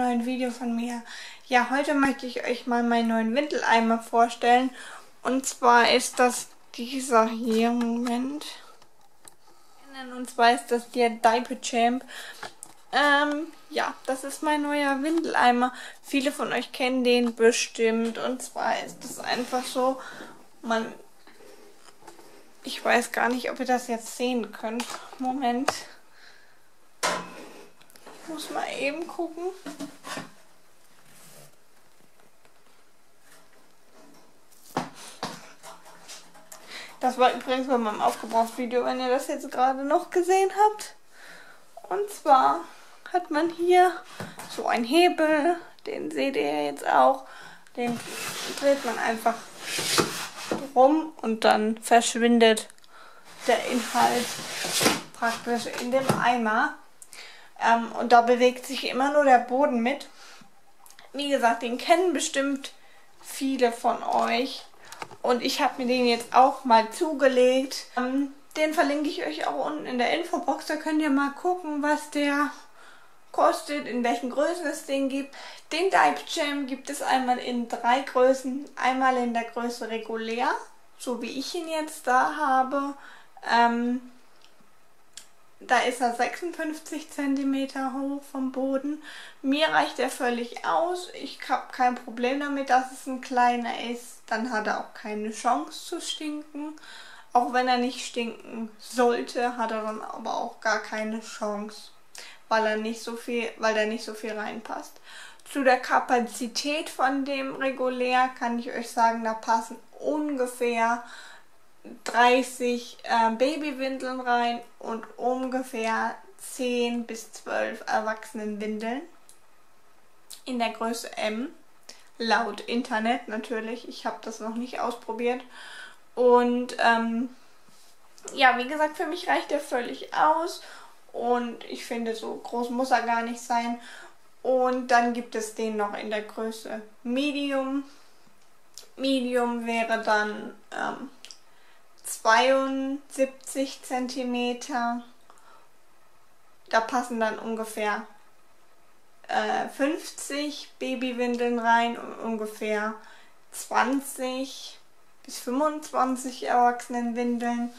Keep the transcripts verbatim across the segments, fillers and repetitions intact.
neuen Video von mir. Ja, heute möchte ich euch mal meinen neuen Windeleimer vorstellen. Und zwar ist das dieser hier, Moment. Und zwar ist das der Diaper Champ. Ähm, ja, das ist mein neuer Windeleimer. Viele von euch kennen den bestimmt. Und zwar ist es einfach so, man... Ich weiß gar nicht, ob ihr das jetzt sehen könnt. Moment. Ich muss mal eben gucken. Das war übrigens bei meinem Aufgebraucht-Video, wenn ihr das jetzt gerade noch gesehen habt. Und zwar hat man hier so einen Hebel, den seht ihr jetzt auch. Den dreht man einfach rum und dann verschwindet der Inhalt praktisch in dem Eimer. Ähm, und da bewegt sich immer nur der Boden mit. Wie gesagt, den kennen bestimmt viele von euch. Und ich habe mir den jetzt auch mal zugelegt. Ähm, den verlinke ich euch auch unten in der Infobox. Da könnt ihr mal gucken, was der kostet, in welchen Größen es den gibt. Den Diaper Champ gibt es einmal in drei Größen. Einmal in der Größe regulär, so wie ich ihn jetzt da habe. Ähm, da ist er sechsundfünfzig Zentimeter hoch vom Boden. Mir reicht er völlig aus. Ich habe kein Problem damit, dass es ein kleiner ist. Dann hat er auch keine Chance zu stinken. Auch wenn er nicht stinken sollte, hat er dann aber auch gar keine Chance, weil er nicht so viel, weil da nicht so viel reinpasst. Zu der Kapazität von dem regulär kann ich euch sagen, da passen ungefähr dreißig äh, Babywindeln rein und ungefähr zehn bis zwölf Erwachsenenwindeln in der Größe M, laut Internet natürlich. Ich habe das noch nicht ausprobiert. Und ähm, ja, wie gesagt, für mich reicht der völlig aus. Und ich finde, so groß muss er gar nicht sein. Und dann gibt es den noch in der Größe Medium. Medium wäre dann ähm, zweiundsiebzig Zentimeter. Da passen dann ungefähr äh, fünfzig Babywindeln rein und ungefähr zwanzig bis fünfundzwanzig Erwachsenenwindeln.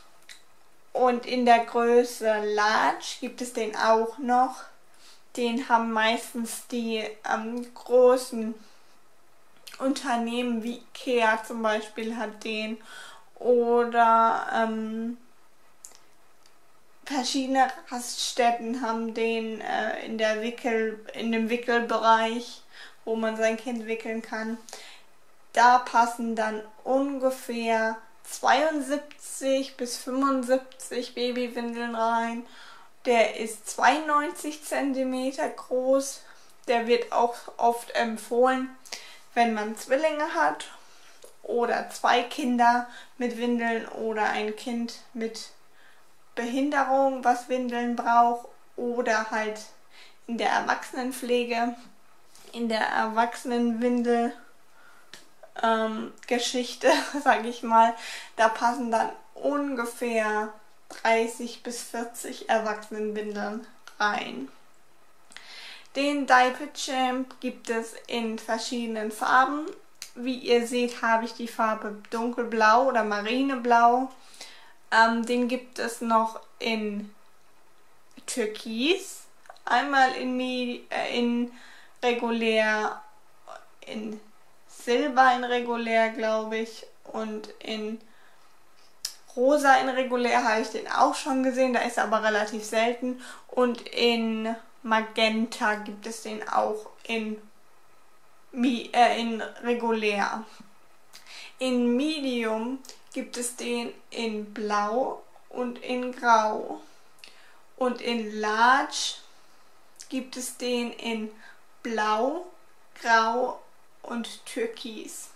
Und in der Größe Large gibt es den auch noch. Den haben meistens die ähm, großen Unternehmen wie Ikea zum Beispiel hat den. Oder ähm, verschiedene Raststätten haben den äh, in, der Wickel, in dem Wickelbereich, wo man sein Kind wickeln kann. Da passen dann ungefähr zweiundsiebzig bis fünfundsiebzig Babywindeln rein. Der ist zweiundneunzig Zentimeter groß. Der wird auch oft empfohlen, wenn man Zwillinge hat oder zwei Kinder mit Windeln oder ein Kind mit Behinderung, was Windeln braucht, oder halt in der Erwachsenenpflege, in der Erwachsenenwindel ähm, Geschichte, sage ich mal. Da passen dann ungefähr dreißig bis vierzig Erwachsenenwindeln rein. Den Diaper Champ gibt es in verschiedenen Farben. Wie ihr seht, habe ich die Farbe dunkelblau oder marineblau. Ähm, den gibt es noch in Türkis, einmal in, äh, in regulär, in Silber in regulär, glaube ich, und in Rosa in regulär habe ich den auch schon gesehen, da ist er aber relativ selten. Und in Magenta gibt es den auch in, äh, in regulär. In Medium gibt es den in Blau und in Grau. Und in Large gibt es den in Blau, Grau und Türkis.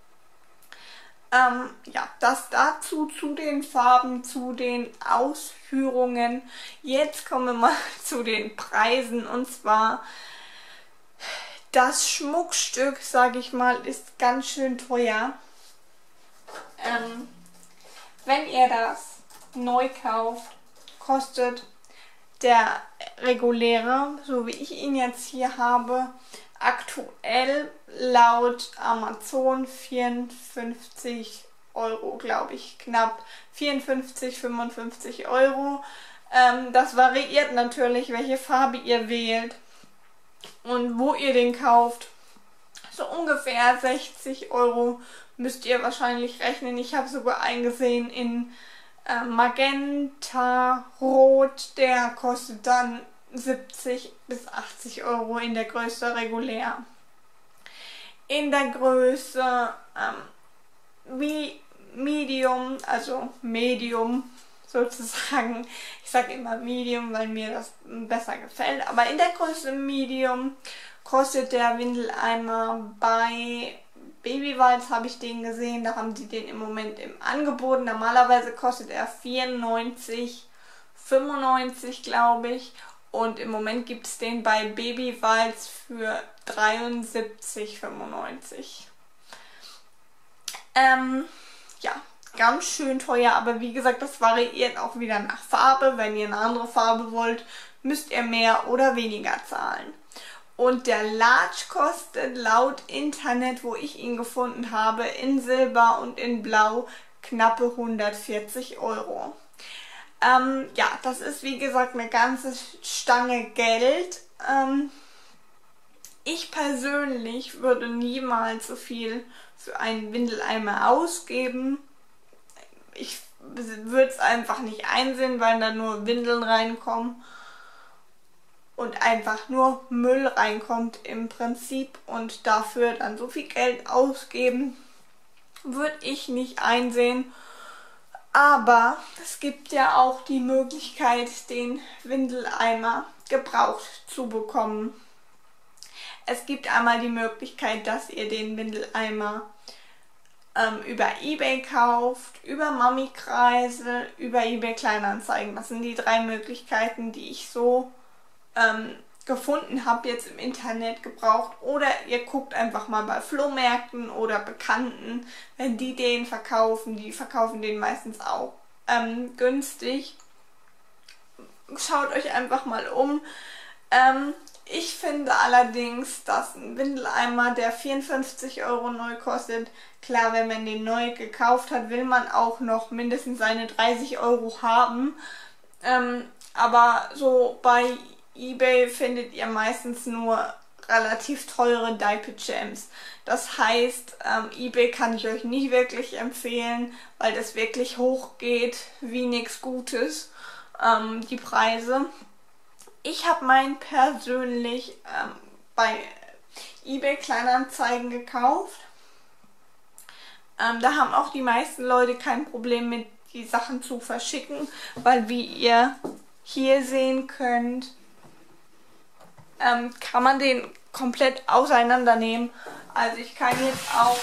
Ähm, ja, das dazu, zu den Farben, zu den Ausführungen. Jetzt kommen wir mal zu den Preisen. Und zwar, das Schmuckstück, sage ich mal, ist ganz schön teuer. Ähm, wenn ihr das neu kauft, kostet der reguläre, so wie ich ihn jetzt hier habe, aktuell laut Amazon vierundfünfzig Euro, glaube ich, knapp vierundfünfzig, fünfundfünfzig Euro. Ähm, das variiert natürlich, welche Farbe ihr wählt und wo ihr den kauft. So ungefähr sechzig Euro müsst ihr wahrscheinlich rechnen. Ich habe sogar eingesehen in äh, Magenta Rot, der kostet dann siebzig bis achtzig Euro in der Größe regulär. In der Größe ähm, wie Medium, also Medium sozusagen, ich sage immer Medium, weil mir das besser gefällt, aber in der Größe Medium kostet der Windeleimer bei Babywalz, habe ich den gesehen, da haben die den im Moment im Angebot. Normalerweise kostet er vierundneunzig, fünfundneunzig, glaube ich. Und im Moment gibt es den bei Babywalz für dreiundsiebzig, fünfundneunzig. Ähm, ja, ganz schön teuer, aber wie gesagt, das variiert auch wieder nach Farbe. Wenn ihr eine andere Farbe wollt, müsst ihr mehr oder weniger zahlen. Und der Large kostet laut Internet, wo ich ihn gefunden habe, in Silber und in Blau knappe hundertvierzig Euro. Ähm, ja, das ist wie gesagt eine ganze Stange Geld. Ähm, ich persönlich würde niemals so viel für einen Windeleimer ausgeben. Ich würde es einfach nicht einsehen, weil da nur Windeln reinkommen. Und einfach nur Müll reinkommt im Prinzip und dafür dann so viel Geld ausgeben, würde ich nicht einsehen. Aber es gibt ja auch die Möglichkeit, den Windeleimer gebraucht zu bekommen. Es gibt einmal die Möglichkeit, dass ihr den Windeleimer ähm, über eBay kauft, über Mami-Kreise, über eBay Kleinanzeigen. Das sind die drei Möglichkeiten, die ich so Ähm, gefunden habe jetzt im Internet gebraucht, oder ihr guckt einfach mal bei Flohmärkten oder Bekannten, wenn die den verkaufen, die verkaufen den meistens auch ähm, günstig. Schaut euch einfach mal um. Ähm, ich finde allerdings, dass ein Windeleimer, der vierundfünfzig Euro neu kostet, klar, wenn man den neu gekauft hat, will man auch noch mindestens seine dreißig Euro haben. Ähm, aber so bei eBay findet ihr meistens nur relativ teure Diaper Gems. Das heißt, ähm, eBay kann ich euch nicht wirklich empfehlen, weil das wirklich hoch geht wie nichts Gutes, ähm, die Preise. Ich habe meinen persönlich ähm, bei eBay Kleinanzeigen gekauft. Ähm, da haben auch die meisten Leute kein Problem mit, die Sachen zu verschicken, weil wie ihr hier sehen könnt, Ähm, kann man den komplett auseinandernehmen. Also ich kann jetzt auch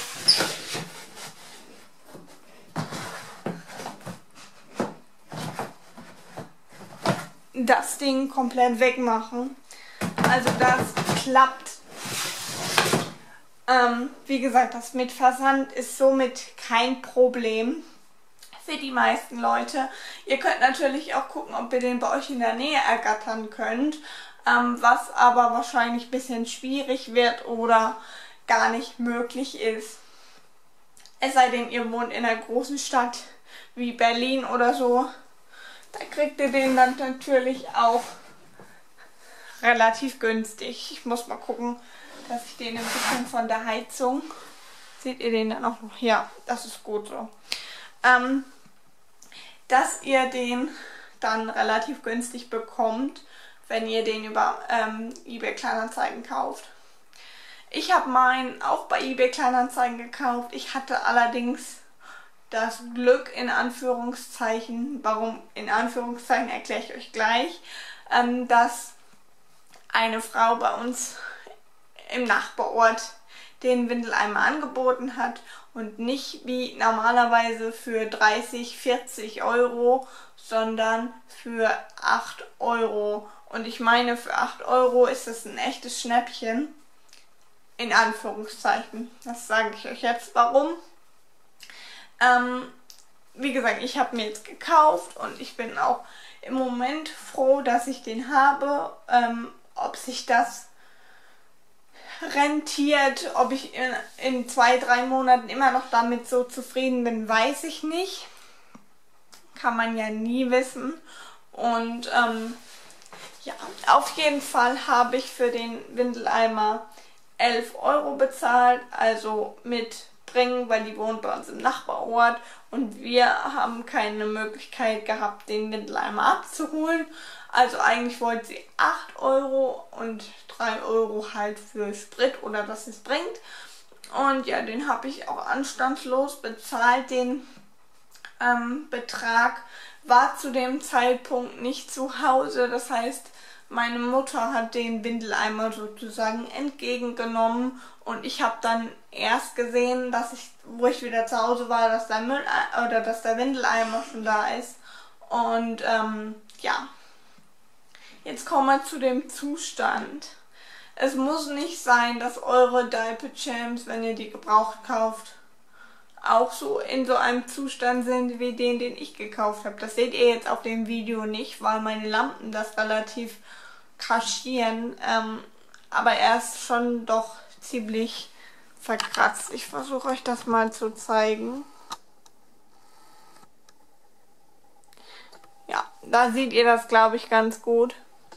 das Ding komplett wegmachen. Also das klappt. Ähm, wie gesagt, das mit Versand ist somit kein Problem für die meisten Leute. Ihr könnt natürlich auch gucken, ob ihr den bei euch in der Nähe ergattern könnt. Ähm, was aber wahrscheinlich ein bisschen schwierig wird oder gar nicht möglich ist. Es sei denn, ihr wohnt in einer großen Stadt wie Berlin oder so. Da kriegt ihr den dann natürlich auch relativ günstig. Ich muss mal gucken, dass ich den ein bisschen von der Heizung... Seht ihr den dann auch noch? Ja, das ist gut so. Ähm, dass ihr den dann relativ günstig bekommt, wenn ihr den über ähm, eBay Kleinanzeigen kauft. Ich habe meinen auch bei eBay Kleinanzeigen gekauft. Ich hatte allerdings das Glück, in Anführungszeichen, warum in Anführungszeichen erkläre ich euch gleich, ähm, dass eine Frau bei uns im Nachbarort den Windeleimer angeboten hat und nicht wie normalerweise für dreißig, vierzig Euro, sondern für acht Euro. Und ich meine, für acht Euro ist das ein echtes Schnäppchen. In Anführungszeichen. Das sage ich euch jetzt. Warum? Ähm, wie gesagt, ich habe mir jetzt gekauft und ich bin auch im Moment froh, Video, dass ich den habe. Ähm, ob sich das rentiert, ob ich in, in zwei, drei Monaten immer noch damit so zufrieden bin, weiß ich nicht. Kann man ja nie wissen. Und ähm, ja, auf jeden Fall habe ich für den Windeleimer elf Euro bezahlt, also mit bringen, weil die wohnt bei uns im Nachbarort und wir haben keine Möglichkeit gehabt, den Windeleimer abzuholen. Also eigentlich wollte sie acht Euro und drei Euro halt für Sprit oder dass es bringt. Und ja, den habe ich auch anstandslos bezahlt, den ähm, Betrag. War zu dem Zeitpunkt nicht zu Hause, das heißt, meine Mutter hat den Windeleimer sozusagen entgegengenommen und ich habe dann erst gesehen, dass ich, wo ich wieder zu Hause war, dass der Müll oder dass der Windeleimer schon da ist. Und ähm, ja, jetzt kommen wir zu dem Zustand. Es muss nicht sein, dass eure Diaper Champs, wenn ihr die gebraucht kauft, auch so in so einem Zustand sind wie den, den ich gekauft habe. Das seht ihr jetzt auf dem Video nicht, weil meine Lampen das relativ kaschieren. Ähm, aber er ist schon doch ziemlich verkratzt. Ich versuche euch das mal zu zeigen. Ja, da seht ihr das, glaube ich, ganz gut.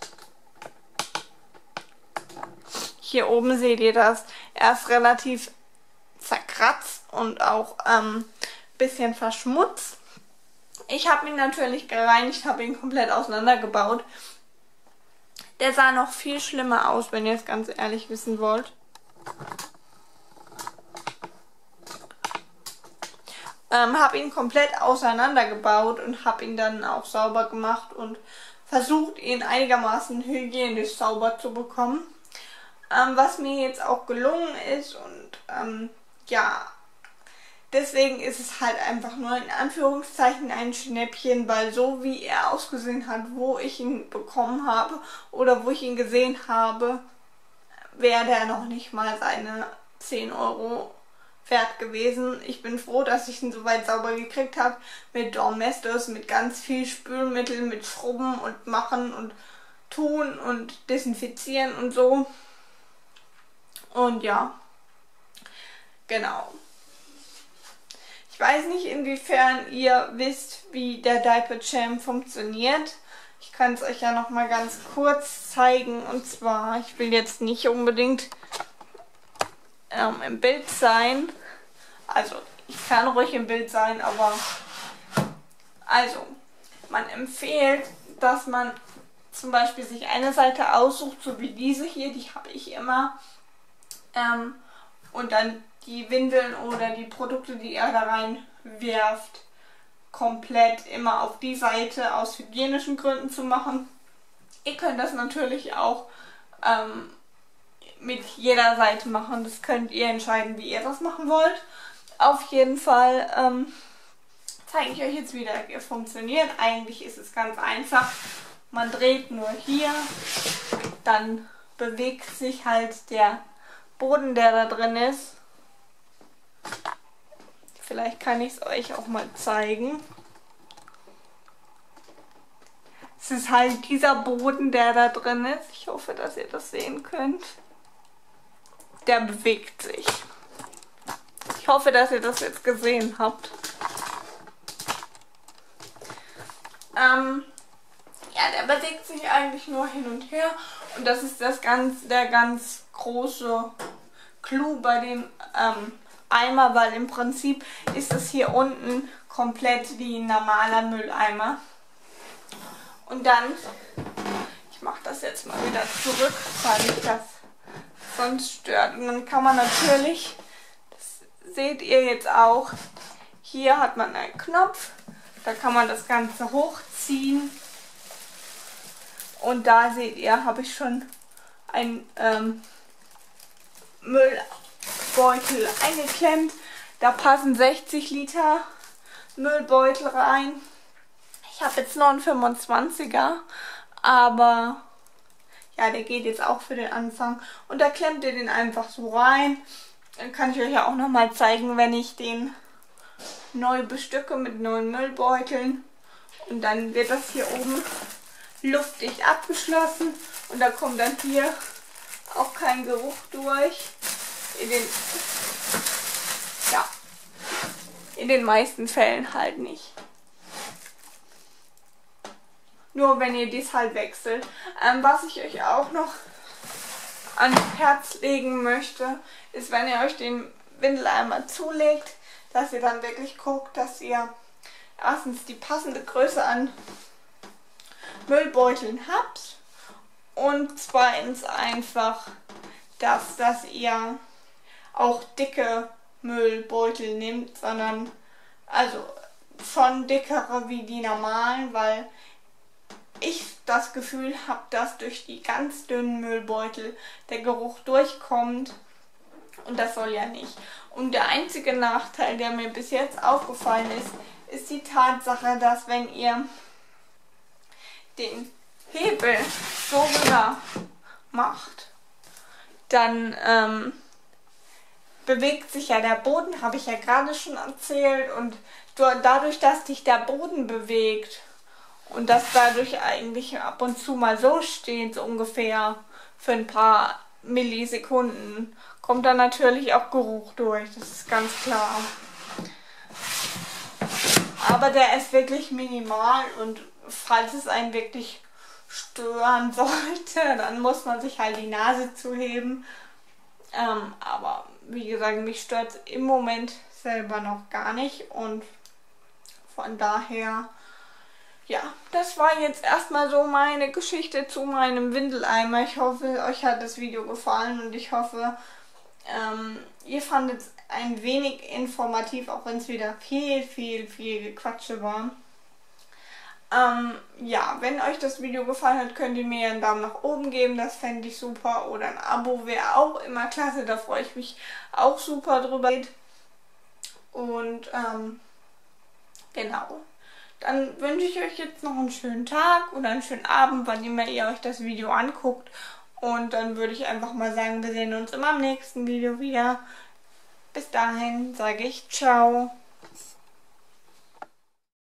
Hier oben seht ihr das. Er ist relativ zerkratzt und auch ein ähm, bisschen verschmutzt. Ich habe ihn natürlich gereinigt, habe ihn komplett auseinandergebaut. Der sah noch viel schlimmer aus, wenn ihr es ganz ehrlich wissen wollt. Ähm, habe ihn komplett auseinandergebaut und habe ihn dann auch sauber gemacht und versucht, ihn einigermaßen hygienisch sauber zu bekommen. Ähm, was mir jetzt auch gelungen ist und ähm, ja, deswegen ist es halt einfach nur in Anführungszeichen ein Schnäppchen, weil so wie er ausgesehen hat, wo ich ihn bekommen habe oder wo ich ihn gesehen habe, wäre der noch nicht mal seine zehn Euro wert gewesen. Ich bin froh, dass ich ihn soweit sauber gekriegt habe mit Domestos, mit ganz viel Spülmittel, mit Schrubben und Machen und Tun und Desinfizieren und so. Und ja, genau. Ich weiß nicht, inwiefern ihr wisst, wie der Diaper Champ funktioniert. Ich kann es euch ja noch mal ganz kurz zeigen. Und zwar, ich will jetzt nicht unbedingt ähm, im Bild sein. Also, ich kann ruhig im Bild sein, aber also, man empfiehlt, dass man zum Beispiel sich eine Seite aussucht, so wie diese hier, die habe ich immer. Ähm, und dann die Windeln oder die Produkte, die ihr da rein werft, komplett immer auf die Seite aus hygienischen Gründen zu machen. Ihr könnt das natürlich auch ähm, mit jeder Seite machen. Das könnt ihr entscheiden, wie ihr das machen wollt. Auf jeden Fall ähm, zeige ich euch jetzt, wie das funktioniert. Eigentlich ist es ganz einfach. Man dreht nur hier, dann bewegt sich halt der Boden, der da drin ist. Vielleicht kann ich es euch auch mal zeigen. Es ist halt dieser Boden, der da drin ist. Ich hoffe, dass ihr das sehen könnt. Der bewegt sich. Ich hoffe, dass ihr das jetzt gesehen habt. Ähm, ja, der bewegt sich eigentlich nur hin und her. Und das ist das ganz, der ganz große Clou bei dem ähm, Eimer, weil im Prinzip ist es hier unten komplett wie ein normaler Mülleimer. Und dann, ich mache das jetzt mal wieder zurück, weil mich das sonst stört. Und dann kann man natürlich, das seht ihr jetzt auch, hier hat man einen Knopf, da kann man das Ganze hochziehen. Und da seht ihr, habe ich schon ein ähm, Müllbeutel eingeklemmt. Da passen sechzig Liter Müllbeutel rein. Ich habe jetzt noch einen fünfundzwanziger, aber ja, der geht jetzt auch für den Anfang. Und da klemmt ihr den einfach so rein. Dann kann ich euch ja auch nochmal zeigen, wenn ich den neu bestücke mit neuen Müllbeuteln. Und dann wird das hier oben luftdicht abgeschlossen und da kommt dann hier auch kein Geruch durch. In den, ja, in den meisten Fällen halt nicht. Nur wenn ihr dies halt wechselt. Ähm, was ich euch auch noch ans Herz legen möchte, ist, wenn ihr euch den Windeleimer zulegt, dass ihr dann wirklich guckt, dass ihr erstens die passende Größe an Müllbeuteln habt und zweitens einfach, dass, dass ihr auch dicke Müllbeutel nehmt, sondern also schon dickere wie die normalen, weil ich das Gefühl habe, dass durch die ganz dünnen Müllbeutel der Geruch durchkommt und das soll ja nicht. Und der einzige Nachteil, der mir bis jetzt aufgefallen ist, ist die Tatsache, dass wenn ihr den Hebel so rüber macht, dann ähm, bewegt sich ja der Boden, habe ich ja gerade schon erzählt, und dadurch, dass sich der Boden bewegt und das dadurch eigentlich ab und zu mal so steht, so ungefähr für ein paar Millisekunden, kommt dann natürlich auch Geruch durch, das ist ganz klar. Aber der ist wirklich minimal und falls es einen wirklich stören sollte, dann muss man sich halt die Nase zuheben. Ähm, aber wie gesagt, mich stört es im Moment selber noch gar nicht und von daher, ja, das war jetzt erstmal so meine Geschichte zu meinem Windeleimer. Ich hoffe, euch hat das Video gefallen und ich hoffe, ähm, ihr fandet es ein wenig informativ, auch wenn es wieder viel, viel, viel Gequatsche war. Ähm, ja, wenn euch das Video gefallen hat, könnt ihr mir einen Daumen nach oben geben, das fände ich super. Oder ein Abo wäre auch immer klasse, da freue ich mich auch super drüber. Und ähm, genau. Dann wünsche ich euch jetzt noch einen schönen Tag oder einen schönen Abend, wann immer ihr euch das Video anguckt. Und dann würde ich einfach mal sagen, wir sehen uns immer im nächsten Video wieder. Bis dahin sage ich ciao.